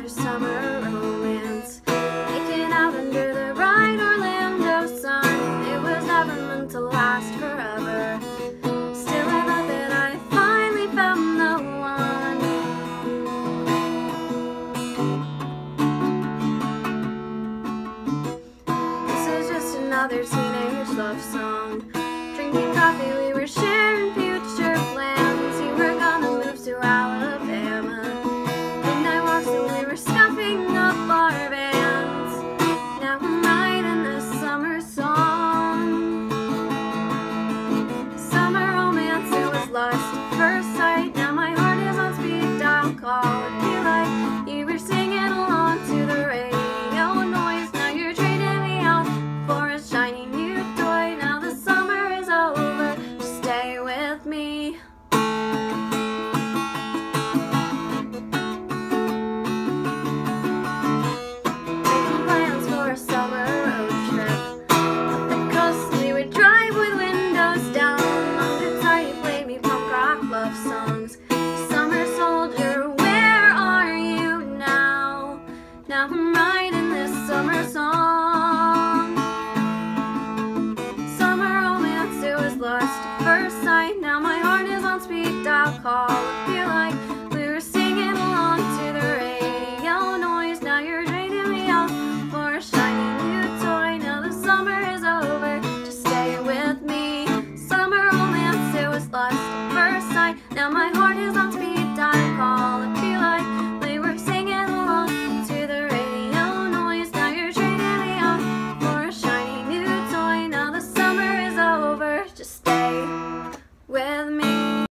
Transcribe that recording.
our summer romance, making out under the bright Orlando sun. It was never meant to last forever. Still, I thought that I finally found the one. This is just another teenage love song.